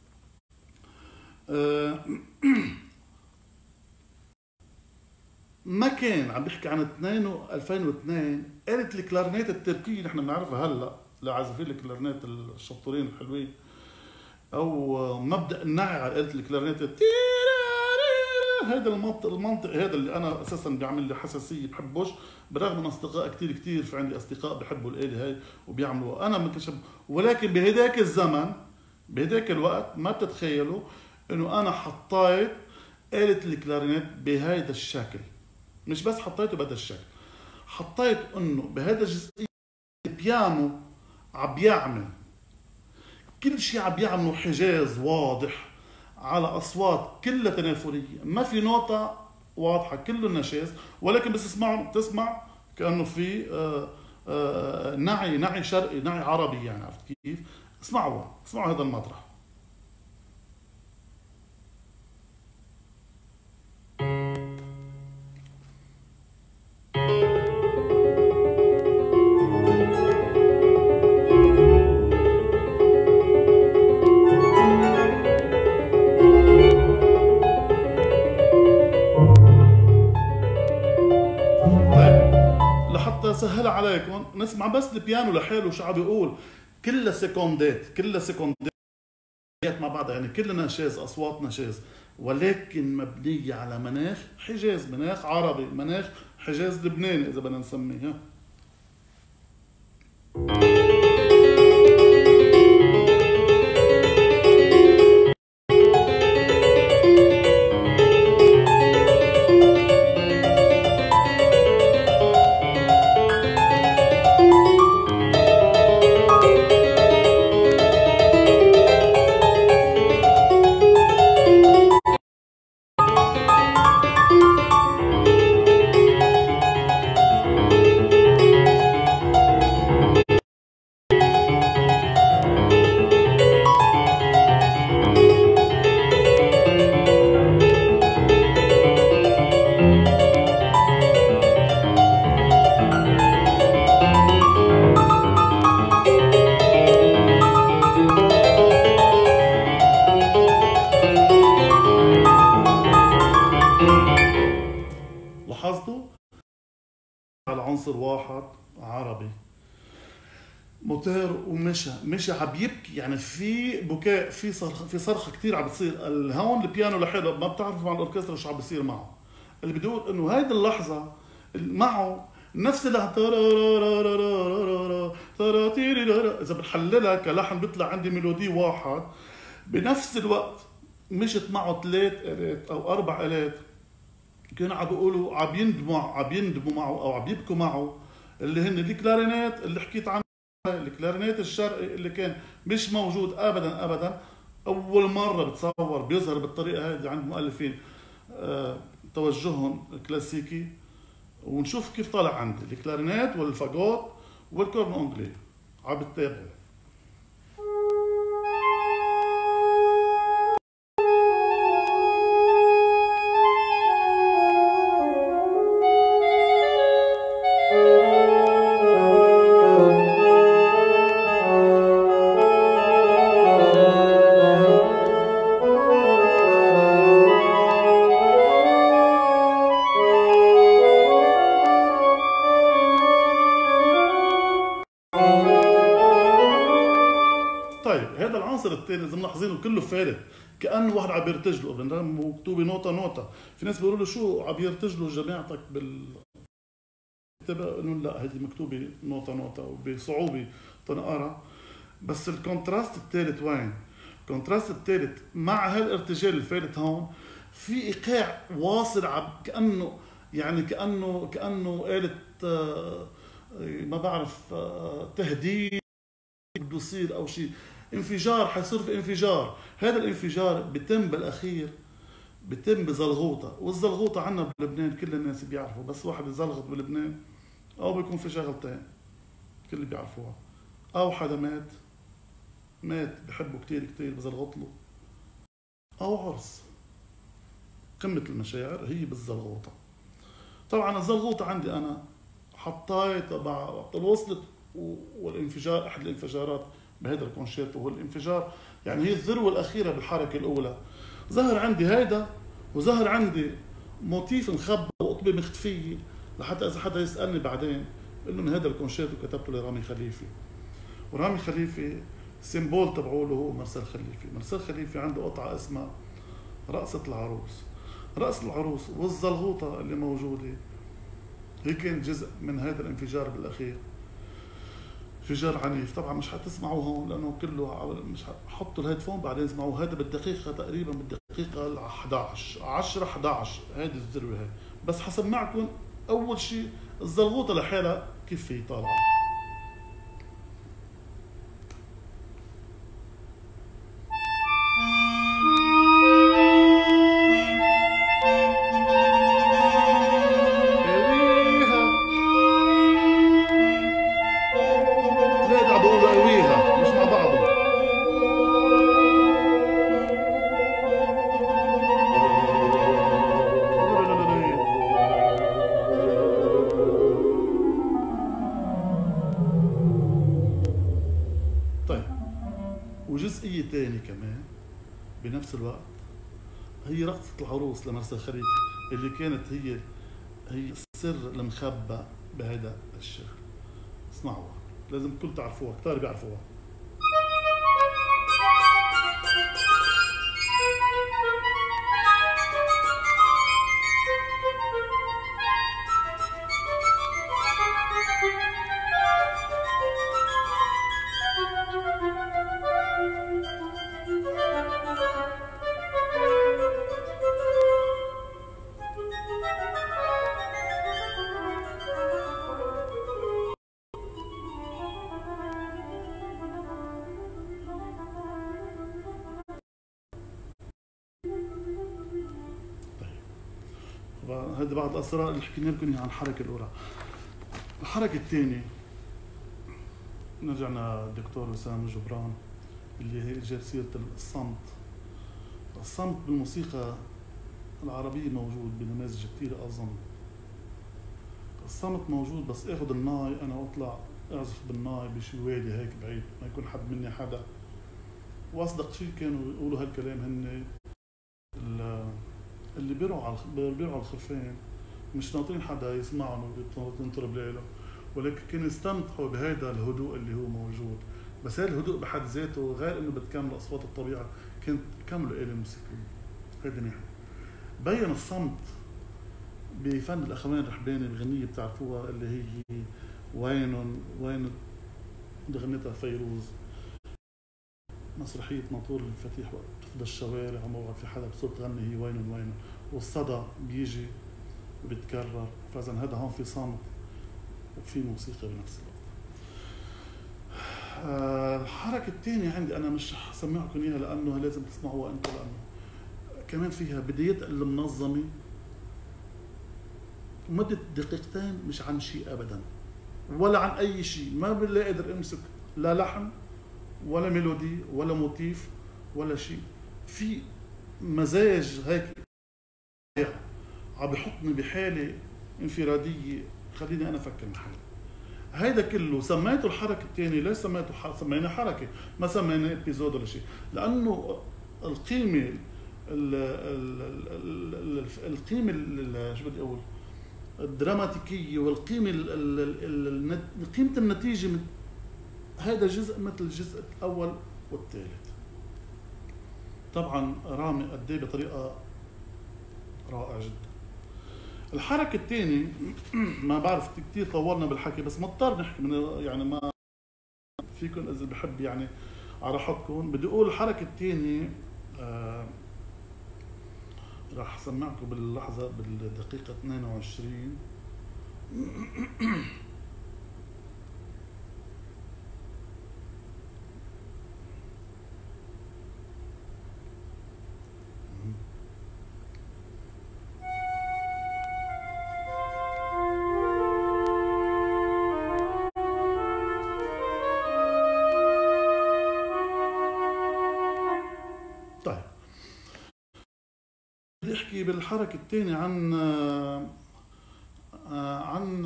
ما كان عم بيحكي عن ألفين واثنين آلة الكلارنيت التركية نحن بنعرفها هلا لعازفين الكلارنيت الشطورين الحلوين، او مبدا النعي على آلة الكلارنيت، هذا المنطق المنطق هذا اللي انا اساسا بيعمل لي حساسيه بحبوش، برغم من اصدقاء كثير كثير في عندي اصدقاء بحبوا الآلة هاي وبيعملوا، انا مكشف، ولكن بهداك الزمن بهداك الوقت ما بتتخيلوا انه انا حطيت آلة الكلارينيت بهذا الشكل، مش بس حطيته بهذا الشكل، حطيت انه بهذا الجزئية البيانو عم يعمل كل شيء، عم يعملوا حجاز واضح على اصوات كلها تنافريه، ما في نوتة واضحه، كله نشاز، ولكن بس تسمعوا تسمع كانه في آآ آآ نعي نعي شرقي، نعي عربي يعني، عرفت كيف؟ اسمعوا اسمعوا هذا المطرح. سهل عليكم نسمع بس البيانو لحاله شو عم بيقول، كلها سكوندات كلها سكوندات مع بعضها، يعني كلها نشاز، اصوات نشاز، ولكن مبنية على مناخ حجاز، مناخ عربي، مناخ حجاز لبناني إذا بدنا نسميه. عنصر واحد عربي موتير ومشى مشى عم يبكي، يعني في بكاء، في صرخه، في صرخه كثير عم بتصير. هون البيانو لحاله ما بتعرف مع الاوركسترا شو عم بيصير معه. اللي بدي اقول انه هيدي اللحظه معه نفس اللحن اذا بنحللها كلحن بيطلع عندي ميلودي واحد، بنفس الوقت مشت معه ثلاث آلات او اربع آلات كانوا عم بيقولوا عم يندموا عم يندموا معه او عم يبكوا معه، اللي هن الكلارينات اللي حكيت عنه، الكلارينات الشرقي اللي كان مش موجود ابدا ابدا. اول مره بتصور بيظهر بالطريقه هذه عند مؤلفين أه توجههم كلاسيكي، ونشوف كيف طالع عندي الكلارينات والفاجوت والكورن اونجلي عم بتتابعوا. الثاني اذا ملاحظينه كله فارغ، كانه واحد عم يرتجله، مكتوبه نوطه نوطه. في ناس بيقولوا له شو عم يرتجلوا جماعتك بال انه لا هذه مكتوبه نوطه نوطه وبصعوبه تنقرا. بس الكونتراست الثالث وين؟ الكونتراست الثالث مع هالارتجال الفارغ هون في ايقاع واصل عم كانه يعني كانه كانه آلة ما بعرف تهديد بده يصير او شيء، انفجار حيصير في انفجار. هذا الانفجار بيتم بالاخير بيتم بزلغوطه، والزلغوطه عندنا بلبنان كل الناس بيعرفوا، بس واحد يزلغط بلبنان او بيكون في شغلتين كل اللي بيعرفوها، او حدا مات مات بحبه كثير كثير بزلغط له، او عرس. قمه المشاعر هي بالزلغوطه. طبعا الزلغوطه عندي انا حطيت وقت وصلت، والانفجار احد الانفجارات بهذا الكونشيرتو هو الانفجار، يعني هي الذروه الاخيره بالحركه الاولى. ظهر عندي هيدا، وظهر عندي موتيف مخبى وقطبه مختفيه، لحتى اذا حدا يسالني بعدين بقول له هذا الكونشيرتو كتبته لرامي خليفي. ورامي خليفي السيمبول تبعه له هو مرسال خليفي. مرسال خليفي عنده قطعه اسمها رقصه العروس. رقص العروس والزلغوطه اللي موجوده هي كانت جزء من هذا الانفجار بالاخير. انفجار عنيف. طبعا مش حتسمعوه هون لانه كله مش حطوا الهيدفون بعدين اسمعوه. هذا بالدقيقه تقريبا بالدقيقه ال احد عشر عشرة احد عشر هذه الذروه هي. بس حسمعكم اول شيء الزلغوطه لحالها كيف هي طالعه. وجزئية ثانية كمان بنفس الوقت هي رقصة العروس لمرسال خليفي، اللي كانت هي هي السر المخبى بهذا الشغل. اسمعوها، لازم الكل تعرفوها، كتار بيعرفوها. هذه بعض الاسرار اللي حكينا لكم اياها عن الحركه الاولى. الحركه الثانيه نرجعنا الدكتور وسام جبران اللي هي جاب سيره الصمت. الصمت بالموسيقى العربيه موجود بنماذج كثير اظن. الصمت موجود، بس اخذ الناي انا واطلع اعزف بالناي بشي وادي هيك بعيد ما يكون حد مني حدا. واصدق شيء كانوا يقولوا هالكلام هن اللي بيرعوا على بيرعوا على الخرفان، مش ناطرين حدا يسمعهم وينطرب له، ولكن كانوا يستمتعوا بهذا الهدوء اللي هو موجود. بس هذا الهدوء بحد ذاته غير انه بتكمل اصوات الطبيعه، كانت كملوا آلة موسيقيه. هيدي ناحيه. بين الصمت بفن الاخوان الرحباني بغنيه بتعرفوها اللي هي وين وين غنتها فيروز، مسرحيه ناطور الفتيح وقت تفضى الشوارع وما بقى في حدا بصوت تغني هي وين وين، والصدى بيجي وبيتكرر. فاذا هذا هون في صمت وفي موسيقى بنفس الوقت. أه الحركه الثانيه عندي انا مش حسمعكم اياها لانه لازم تسمعوها انتم، لانه كمان فيها بدايات المنظمه مدة دقيقتين، مش عن شيء ابدا ولا عن اي شيء، ما بالله قادر امسك لا لحن ولا ميلودي ولا موتيف ولا شيء. في مزاج هيك عم بحطني بحاله انفراديه خليني انا افكر مع حالي. هيدا كله سميته الحركه الثانيه. ليش سميته ح... سمينا حركه، ما سمينا ابيزود ولا شيء، لانه القيمه ال... ال... ال... القيمه ال... شو بدي اقول الدراماتيكيه والقيمه ال... ال... ال... قيمه النتيجه من هذا جزء مثل الجزء الاول والثالث. طبعا رامي قد ايه بطريقه رائعه جدا. الحركه الثانيه ما بعرف كثير طولنا بالحكي، بس مضطر نحكي من يعني ما فيكم اذا بحب يعني على راحتكم. بدي اقول الحركه الثانيه آه راح اسمعكم باللحظه بالدقيقه اثنين وعشرين. بالحركة الثانية عن عن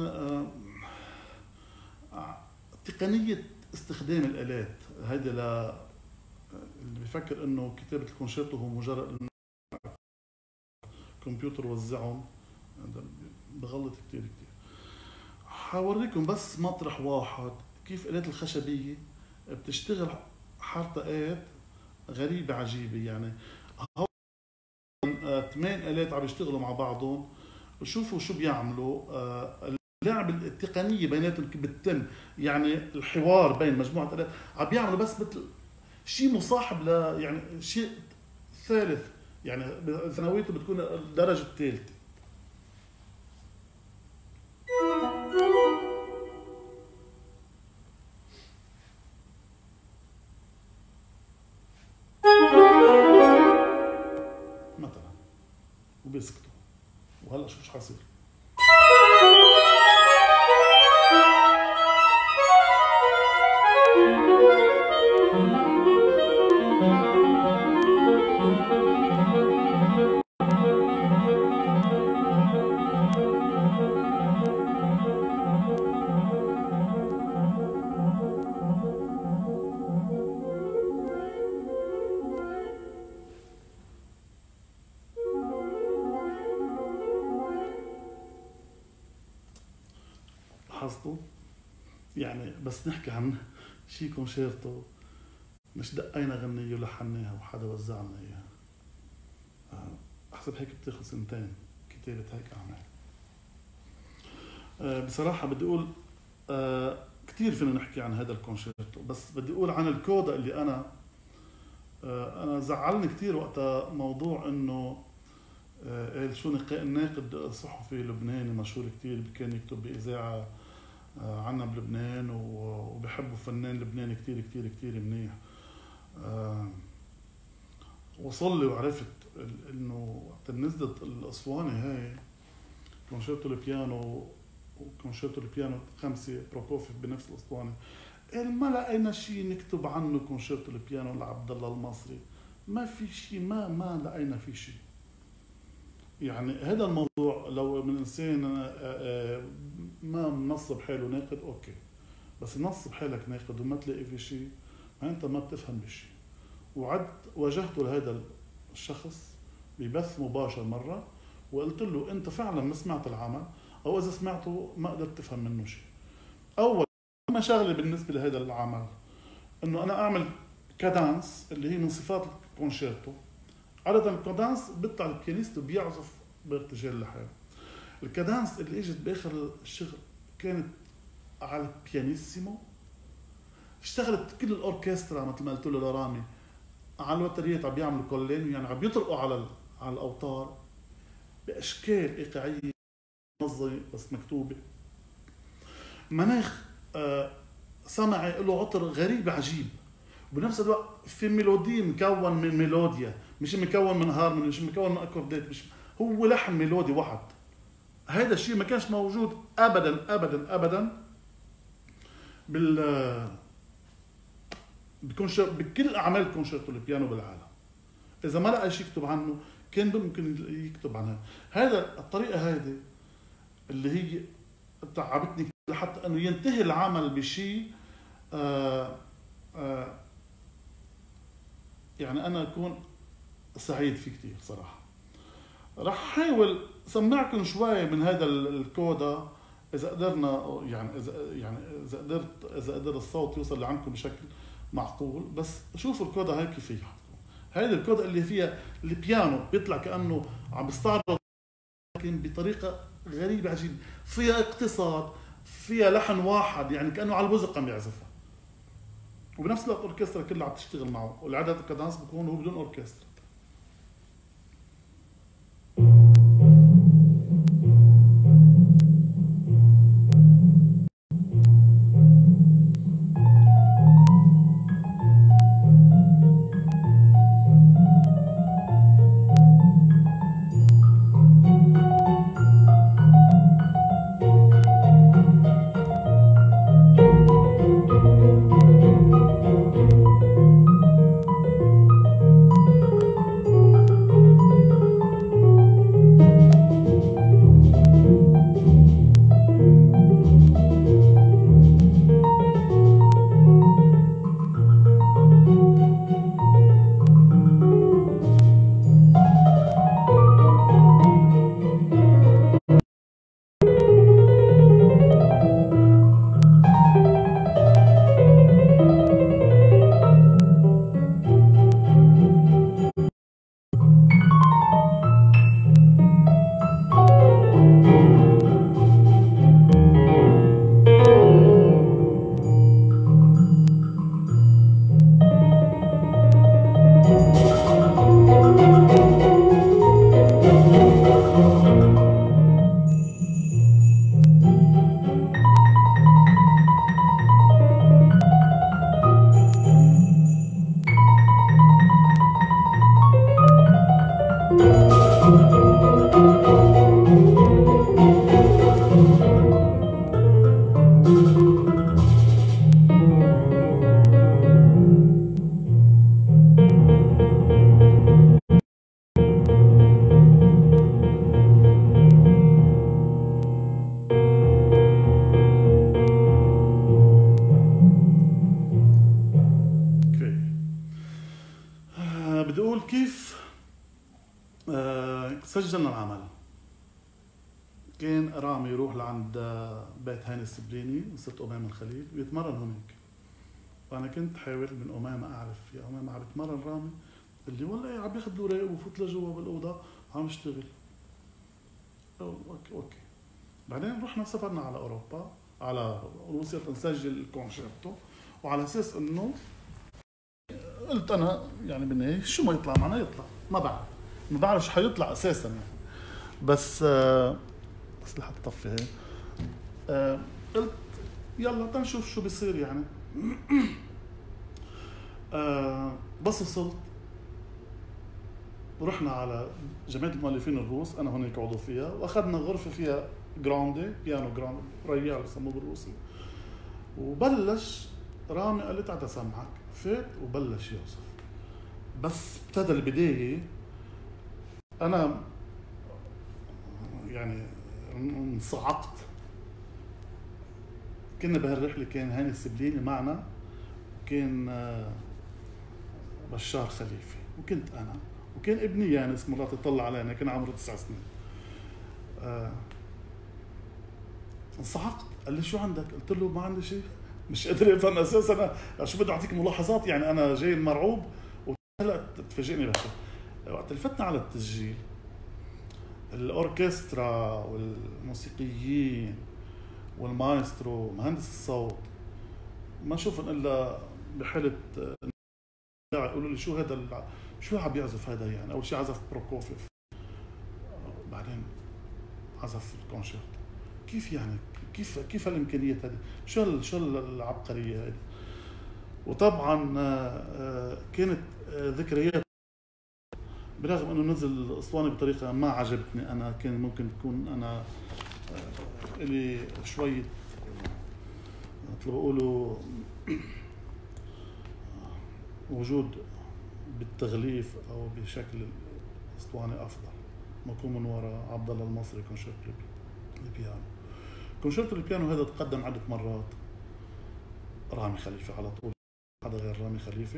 تقنية استخدام الآلات. هيدا ل اللي بيفكر إنه كتابة الكونشيرتو هو مجرد إنه كمبيوتر وزعهم، بغلط كتير كتير. حوريكم بس مطرح واحد كيف الآلات الخشبية بتشتغل حركات غريبة عجيبة. يعني ثمان آلات عم يشتغلوا مع بعضهم، وشوفوا شو بيعملوا. اللعب التقنيه بيناتهم بتتم، يعني الحوار بين مجموعه آلات عم بيعملوا بس مثل شيء مصاحب ل يعني شيء ثالث، يعني ثانويته بتكون الدرجه الثالثه. مثلا وبيسكتوا، وهلا شوف شو حصير. لاحظتوا؟ يعني بس نحكي عن شي كونشيرتو مش دقينا غنية ولحناها وحدا وزعنا اياها. احسب هيك بتاخذ سنتين كتابة هيك اعمال. أه بصراحة بدي اقول أه كثير فينا نحكي عن هذا الكونشيرتو، بس بدي اقول عن الكودا اللي انا أه انا زعلني كثير وقتها موضوع انه قال شو الناقد صحفي لبناني مشهور كثير كان يكتب باذاعه عنا بلبنان وبحبوا فنان لبناني كثير كثير كثير منيح. وصل لي وعرفت انه وقت نزلت الاسوانه هاي كونشيرتو البيانو وكونشيرتو البيانو خمسة بروكوفيف بنفس الأسطوانة. ما لقينا شيء نكتب عنه كونشيرتو البيانو لعبد الله المصري، ما في شيء، ما ما لقينا في شيء. يعني هذا الموضوع لو من إنسان ما منصب حاله ناقد أوكي، بس نصب حالك ناقد وما تلاقي في شيء، ما أنت ما بتفهم بشيء. وعد واجهته لهذا الشخص ببث مباشر مرة وقلت له أنت فعلا ما سمعت العمل، أو إذا سمعته ما قدرت تفهم منه شيء. أول ما شغلة بالنسبة لهذا العمل إنه أنا أعمل كادانس اللي هي من صفات الكونشيرتو. عادة الكادانس بيطلع البيانيست وبيعزف بارتجال لحاله. الكادانس اللي اجت باخر الشغل كانت على البيانيسيمو، اشتغلت كل الاوركسترا مثل ما قلت له لرامي على الوتريات عم بيعملوا كولين، يعني عم بيطرقوا على على الاوتار باشكال ايقاعيه منظمه بس مكتوبه. مناخ آه سمعي له عطر غريب عجيب، وبنفس الوقت في ميلودي مكون من ميلوديا، مش مكون من هارموني، مش مكون من اكوردات، مش هو لحن ميلودي واحد. هذا الشيء ما كانش موجود ابدا ابدا ابدا بال بكونشر بكل اعمال كونشيرتو البيانو بالعالم. اذا ما لقى شيء يكتب عنه كان ممكن يكتب عنها. هذا الطريقه هذه اللي هي تعبتني لحتى انه ينتهي العمل بشيء آآ آآ يعني انا اكون سعيد فيه كثير صراحه. رح احاول سمعكم شوي من هذا الكودا اذا قدرنا، يعني اذا يعني اذا قدرت اذا قدر الصوت يوصل لعندكم بشكل معقول. بس شوفوا الكودا هاي كيف هي. هذه الكودا اللي فيها البيانو بيطلع كانه عم بيستعرض لكن بطريقه غريبه عجيبه، فيها اقتصاد، فيها لحن واحد، يعني كانه على البزق عم يعزفها، وبنفس الوقت الاوركسترا كلها عم تشتغل معه، والعدد الكادانس بيكون هو بدون اوركسترا. سجلنا العمل. كان رامي يروح لعند بيت هاني السبريني وصرت أمام الخليل ويتمرن هناك. فأنا كنت حاول من أمامة أعرف يا أمامة عم يتمرن رامي، اللي والله عم ياخذ الأوراق وفوت لجوا بالأوضة عم يشتغل. أوكي أوكي. بعدين رحنا سافرنا على أوروبا على روسيا تنسجل الكونشيرتو، وعلى أساس إنه قلت أنا يعني بالنهاية شو ما يطلع معنا يطلع، ما بعرف ما بعرف شو حيطلع أساسا يعني. بس آه بس لحد طفي هيك آه قلت يلا تنشوف شو بيصير يعني. آه بس وصلت ورحنا على جمعيه المؤلفين الروس، انا هناك عضو فيها، واخذنا غرفه فيها جراندي، بيانو جراندي ريال بسموه بالروسي. وبلش رامي قال لي تعال اسمعك، فات وبلش يوسف. بس ابتدى البدايه انا يعني انصعقت. كنا بهالرحله كان هاني السبليني معنا، كان بشار خليفه، وكنت انا، وكان ابني يانس مرات يطلع علينا، كان عمره تسع سنين. آه انصعقت. قال لي شو عندك؟ قلت له ما عندي شيء، مش قادر افهم اساسا. انا شو بدي اعطيك ملاحظات يعني، انا جاي مرعوب وهلا تفاجئني بهالشيء. وقت لفتنا على التسجيل، الاوركسترا والموسيقيين والمايسترو مهندس الصوت ما نشوفهم الا بحاله يقولوا لي شو هذا، شو عم يعزف هذا يعني. اول شيء عزف بروكوفيف، بعدين عزف الكونشيرتو. كيف يعني؟ كيف كيف هالامكانيات هذه؟ شو شو العبقريه هذه؟ وطبعا كانت ذكريات، برغم انه نزل الاسطوانه بطريقه ما عجبتني انا، كان ممكن تكون انا لي شويه مثل ما بيقولوا وجود بالتغليف او بشكل اسطواني افضل، مكون من وراء عبدالله المصري كونشيرتو البيانو. كونشيرتو البيانو هذا تقدم عده مرات، رامي خليفه على طول، حدا غير رامي خليفه.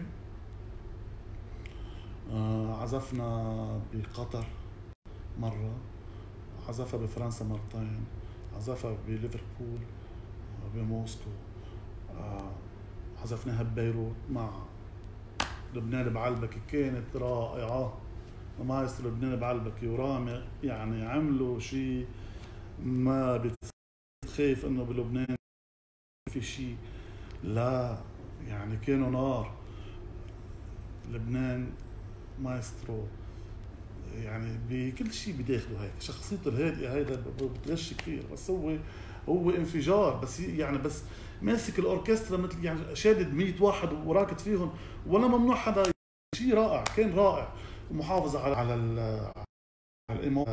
آه عزفنا بقطر مره، عزفها بفرنسا مرتين، عزفها بليفربول، بموسكو، آه عزفناها ببيروت مع لبنان بعلبكي، كانت رائعه. مايسترو لبنان بعلبكي ورامي يعني عملوا شيء ما بتخاف انه بلبنان في شيء، لا يعني كانوا نار. لبنان مايسترو يعني بكل شيء بداخله هيك، شخصيته الهادئه هيدا بتغش كثير، بس هو هو انفجار. بس يعني بس ماسك الاوركسترا مثل يعني شادد مية واحد وراكد فيهم، ولا ممنوع حدا. شيء رائع، كان رائع. ومحافظه على على على الايمو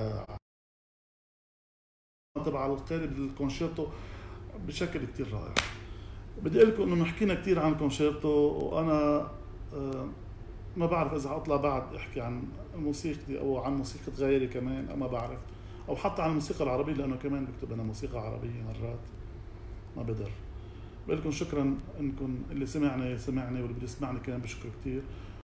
تبع القارب الكونشيرتو بشكل كثير رائع. بدي اقول لكم انه حكينا كثير عن كونشيرتو، وانا ما بعرف اذا اطلع بعد احكي عن موسيقتي او عن موسيقى غيري كمان، ما بعرف، او حتى عن الموسيقى العربيه، لانه كمان بكتب انا موسيقى عربيه مرات، ما بقدر. بقول لكم شكرا انكم اللي سمعني سمعني واللي بده يسمعني كمان بشكر كثير.